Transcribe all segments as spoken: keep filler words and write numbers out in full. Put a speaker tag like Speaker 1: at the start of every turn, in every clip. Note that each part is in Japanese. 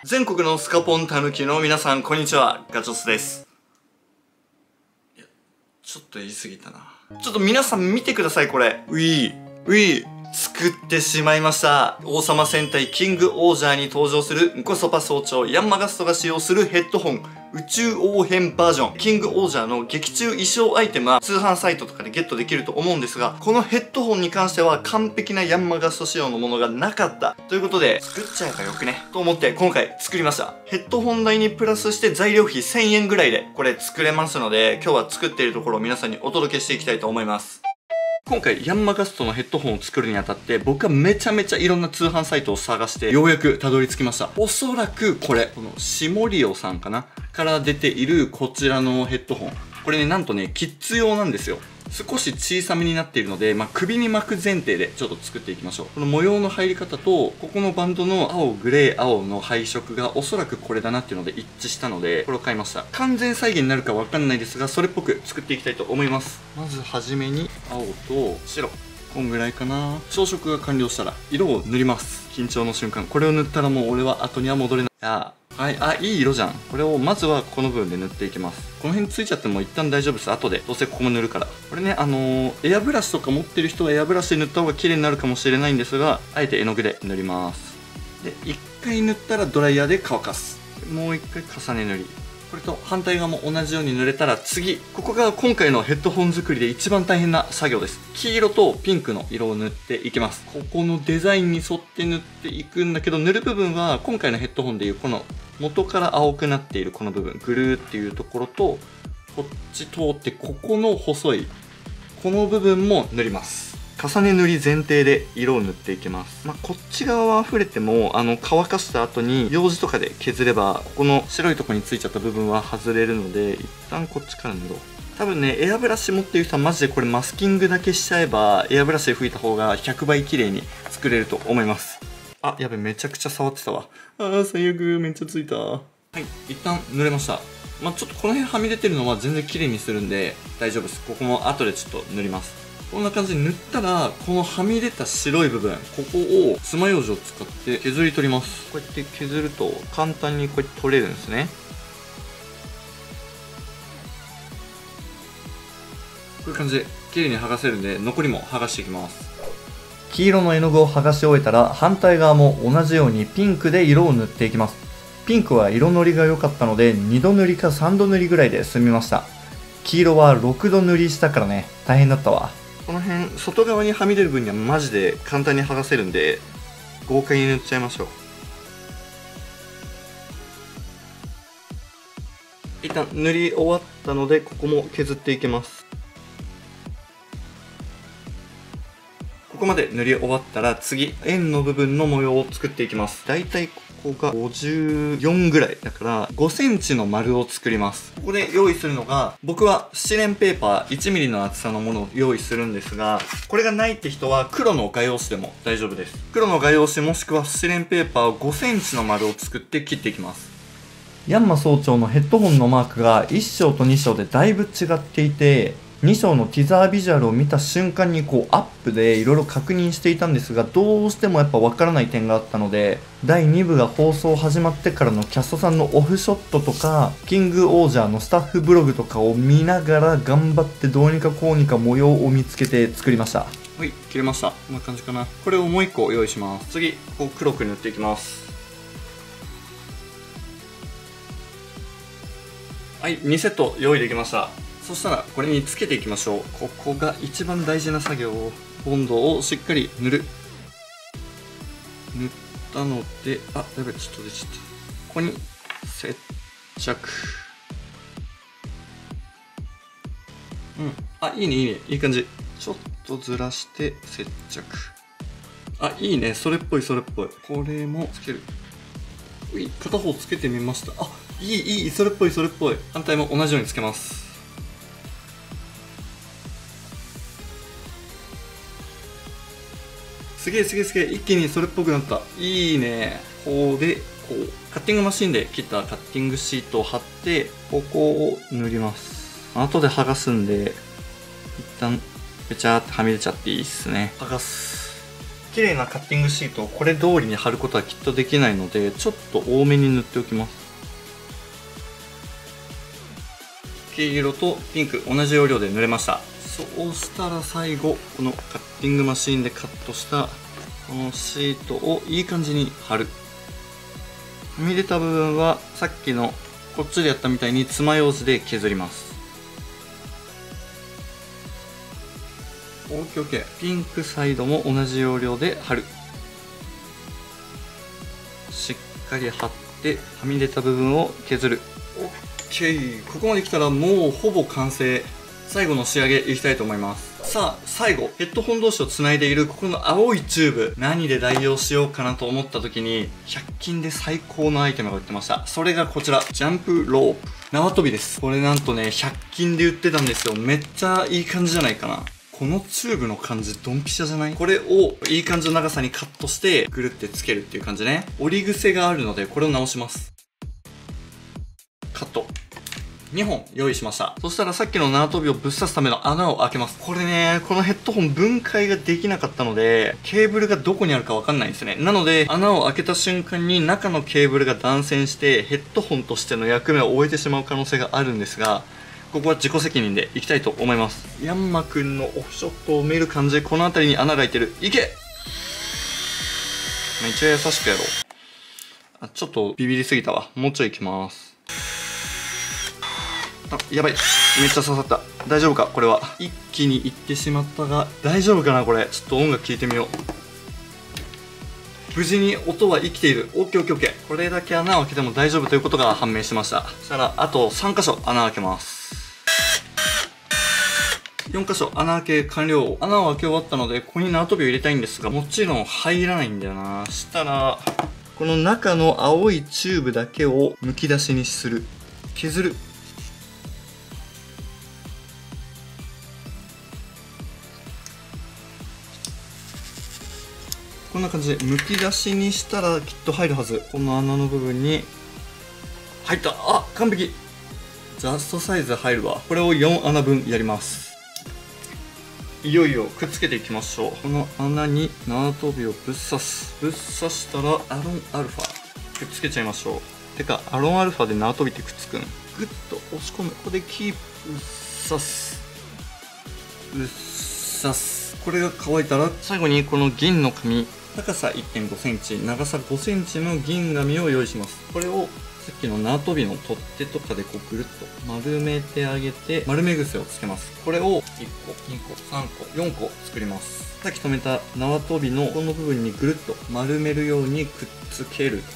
Speaker 1: 全国のスカポンたぬきの皆さん、こんにちは。ガチョスです。いや、ちょっと言い過ぎたな。ちょっと皆さん見てください、これ。ウィー、ウィー。作ってしまいました。王様戦隊キングオージャーに登場するンコソパ総長ヤンマガストが使用するヘッドホン宇宙王編バージョン。キングオージャーの劇中衣装アイテムは通販サイトとかでゲットできると思うんですが、このヘッドホンに関しては完璧なヤンマガスト仕様のものがなかった。ということで、作っちゃえばよくねと思って今回作りました。ヘッドホン代にプラスして材料費せんえんぐらいでこれ作れますので、今日は作っているところを皆さんにお届けしていきたいと思います。今回ヤンマガストのヘッドホンを作るにあたって僕はめちゃめちゃいろんな通販サイトを探してようやくたどり着きました。おそらくこれ、このシモリオさんかなから出ているこちらのヘッドホン。これね、なんとね、キッズ用なんですよ。少し小さめになっているので、まあ、首に巻く前提でちょっと作っていきましょう。この模様の入り方と、ここのバンドの青、グレー、青の配色がおそらくこれだなっていうので一致したので、これを買いました。完全再現になるかわかんないですが、それっぽく作っていきたいと思います。まずはじめに青と白。こんぐらいかな。装飾が完了したら色を塗ります。緊張の瞬間。これを塗ったらもう俺は後には戻れない。あはい、あ、いい色じゃん。これをまずはこの部分で塗っていきます。この辺ついちゃっても一旦大丈夫です。後で。どうせここも塗るから。これね、あのー、エアブラシとか持ってる人はエアブラシで塗った方が綺麗になるかもしれないんですが、あえて絵の具で塗ります。で、一回塗ったらドライヤーで乾かす。もう一回重ね塗り。これと反対側も同じように塗れたら次、ここが今回のヘッドホン作りで一番大変な作業です。黄色とピンクの色を塗っていきます。ここのデザインに沿って塗っていくんだけど、塗る部分は今回のヘッドホンでいうこの元から青くなっているこの部分、グルーっていうところと、こっち通ってここの細い、この部分も塗ります。重ね塗り前提で色を塗っていきます。まあ、こっち側は溢れても、あの、乾かした後に、楊枝とかで削れば、ここの白いところについちゃった部分は外れるので、一旦こっちから塗ろう。多分ね、エアブラシ持っている人はマジでこれマスキングだけしちゃえば、エアブラシで拭いた方がひゃくばい綺麗に作れると思います。あ、やべ、めちゃくちゃ触ってたわ。あー、最悪、めっちゃついた。はい、一旦塗れました。まあ、ちょっとこの辺はみ出てるのは全然綺麗にするんで、大丈夫です。ここも後でちょっと塗ります。こんな感じで塗ったら、このはみ出た白い部分、ここを爪楊枝を使って削り取ります。こうやって削ると簡単にこうやって取れるんですね。こういう感じで綺麗に剥がせるんで、残りも剥がしていきます。黄色の絵の具を剥がし終えたら、反対側も同じようにピンクで色を塗っていきます。ピンクは色のりが良かったので、にど塗りかさんど塗りぐらいで済みました。黄色はろくど塗りしたからね、大変だったわ。この辺、外側にはみ出る分にはマジで簡単に剥がせるんで、豪快に塗っちゃいましょう。一旦塗り終わったので、ここも削っていきます。ここまで塗り終わったら次、円の部分の模様を作っていきます。だいたいここがごじゅうよんぐらいだからごセンチの丸を作ります。ここで用意するのが、僕はスチレンペーパーいちミリの厚さのものを用意するんですが、これがないって人は黒の画用紙でも大丈夫です。黒の画用紙もしくはスチレンペーパーごセンチの丸を作って切っていきます。ヤンマ総長のヘッドホンのマークがいっ章とに章でだいぶ違っていて、に章のティザービジュアルを見た瞬間にこうアップでいろいろ確認していたんですが、どうしてもやっぱわからない点があったので、だいに部が放送始まってからのキャストさんのオフショットとか、キングオージャーのスタッフブログとかを見ながら頑張ってどうにかこうにか模様を見つけて作りました。はい、切れました。こんな感じかな。これをもういっこ用意します。次、こう黒く塗っていきます。はい、にセット用意できました。そしたらこれにつけていきましょう。ここが一番大事な作業。ボンドをしっかり塗る。塗ったので、あ、やべ、ちょっと出ちゃった。ここに接着。うん。あ、いいね、いいね。いい感じ。ちょっとずらして接着。あ、いいね。それっぽい、それっぽい。これもつける。うい、片方つけてみました。あ、いい、いい。それっぽい、それっぽい。反対も同じようにつけます。すげえすげえすげえ、一気にそれっぽくなった。いいね。こうで、こう、カッティングマシンで切ったカッティングシートを貼って、ここを塗ります。後で剥がすんで、一旦、べちゃーってはみ出ちゃっていいっすね。剥がす。 綺麗なカッティングシートをこれ通りに貼ることはきっとできないので、ちょっと多めに塗っておきます。黄色とピンク同じ要領で塗れました。そうしたら最後、このカッティングマシンでカットしたこのシートをいい感じに貼る。はみ出た部分はさっきのこっちでやったみたいに爪楊枝で削ります。オッケーオッケー。ピンクサイドも同じ要領で貼る。しっかり貼ってはみ出た部分を削る。オッケー。ここまで来たらもうほぼ完成。最後の仕上げいきたいと思います。さあ最後、ヘッドホン同士をつないでいるここの青いチューブ、何で代用しようかなと思った時にひゃく均で最高のアイテムが売ってました。それがこちら、ジャンプロープ縄跳びです。これなんとねひゃく均で売ってたんですよ。めっちゃいい感じじゃないかな。このチューブの感じドンピシャじゃない？これをいい感じの長さにカットしてぐるってつけるっていう感じね。折り癖があるのでこれを直します。カットにほん用意しました。そしたらさっきの縄跳びをぶっ刺すための穴を開けます。これね、このヘッドホン分解ができなかったので、ケーブルがどこにあるかわかんないんですね。なので、穴を開けた瞬間に中のケーブルが断線して、ヘッドホンとしての役目を終えてしまう可能性があるんですが、ここは自己責任でいきたいと思います。ヤンマくんのオフショットを見る感じ、この辺りに穴が開いてる。いけ！めっちゃ優しくやろう。あ、ちょっとビビりすぎたわ。もうちょい行きます。あ、やばい。めっちゃ刺さった。大丈夫かこれは。一気にいってしまったが、大丈夫かなこれ。ちょっと音楽聴いてみよう。無事に音は生きている。オッケーオッケーオッケー。これだけ穴を開けても大丈夫ということが判明しました。そしたら、あとさん箇所穴を開けます。よん箇所穴開け完了。穴を開け終わったので、ここに縄跳びを入れたいんですが、もちろん入らないんだよな。したら、この中の青いチューブだけをむき出しにする。削る。こんな感じでむき出しにしたらきっと入るはず。この穴の部分に入った。あ、完璧。ジャストサイズ入るわ。これをよん穴分やります。いよいよくっつけていきましょう。この穴に縄跳びをぶっ刺す。ぶっ刺したらアロンアルファくっつけちゃいましょう。てかアロンアルファで縄跳びってくっつくん。グッと押し込む。ここでキープ。刺す。ぶっ刺す。これが乾いたら最後にこの銀の紙、高さ いってんごセンチ、長さごセンチの銀紙を用意します。これをさっきの縄跳びの取っ手とかでこうぐるっと丸めてあげて、丸め癖をつけます。これをいっこ、にこ、さんこ、よんこ作ります。さっき止めた縄跳びのこの部分にぐるっと丸めるようにくっつける。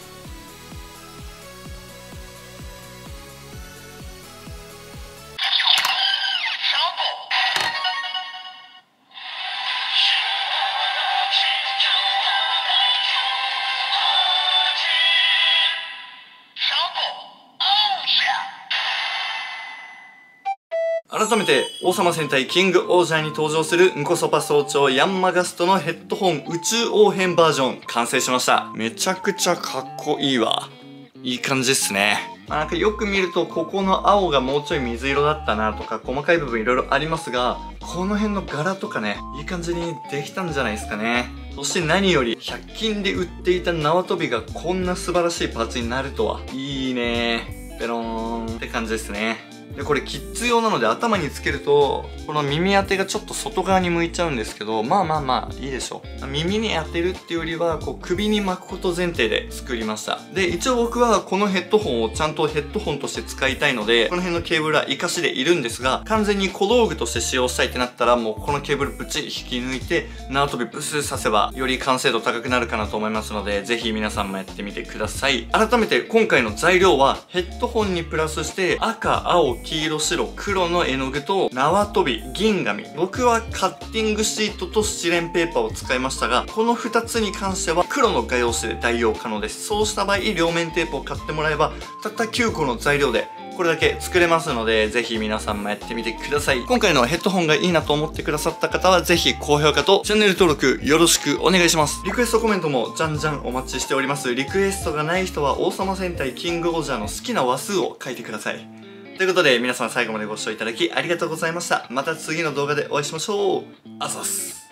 Speaker 1: 改めて、王様戦隊キングオージャーに登場するンコソパ総長ヤンマガストのヘッドホン宇宙王編バージョン完成しました。めちゃくちゃかっこいいわ。いい感じっすね。まあ、なんかよく見るとここの青がもうちょい水色だったなとか細かい部分いろいろありますが、この辺の柄とかね、いい感じにできたんじゃないですかね。そして何よりひゃく均で売っていた縄跳びがこんな素晴らしいパーツになるとは。いいね。ペローンって感じですね。で、これキッズ用なので頭につけると、この耳当てがちょっと外側に向いちゃうんですけど、まあまあまあいいでしょう。耳に当てるっていうよりは、こう首に巻くこと前提で作りました。で、一応僕はこのヘッドホンをちゃんとヘッドホンとして使いたいので、この辺のケーブルは活かしでいるんですが、完全に小道具として使用したいってなったら、もうこのケーブルぶっちり引き抜いて、縄跳びブスーさせば、より完成度高くなるかなと思いますので、ぜひ皆さんもやってみてください。改めて今回の材料は、ヘッドホンにプラスして、赤、青、黄色、白、黒の絵の具と縄跳び、銀紙。僕はカッティングシートとスチレンペーパーを使いましたが、このふたつに関しては黒の画用紙で代用可能です。そうした場合、両面テープを買ってもらえば、たったきゅうこの材料でこれだけ作れますので、ぜひ皆さんもやってみてください。今回のヘッドホンがいいなと思ってくださった方は、ぜひ高評価とチャンネル登録よろしくお願いします。リクエストコメントもじゃんじゃんお待ちしております。リクエストがない人は王様戦隊キングオージャーの好きな話数を書いてください。ということで皆さん最後までご視聴いただきありがとうございました。また次の動画でお会いしましょう。あざっす。